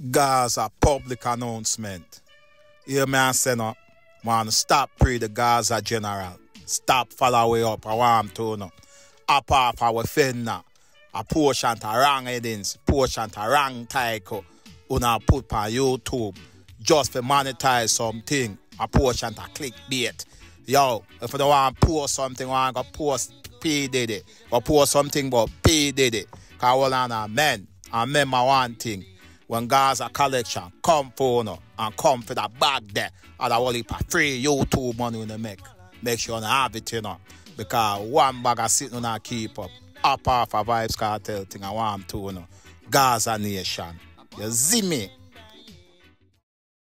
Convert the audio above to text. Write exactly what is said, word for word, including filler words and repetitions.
Gaza public announcement. Hear me and say no. Man, stop pre the Gaza general. Stop follow way up. I want to know. Apart from our finna. A portion to wrong headings. Portion to wrong title. Una put on YouTube. Just to monetize something. A portion to clickbait. Yo, if you don't want to post something, you want to post P Diddy. Or post something about P Diddy. Because all on a men. And remember one thing. When Gaza collection come for no, and come for the bag there, and I will heap a free YouTube money when they make. Make sure you have it, you know. Because one bag of sitting on a keep up. Up off a Vybz Kartel thing, I want to, you know. GazaNation. You see me?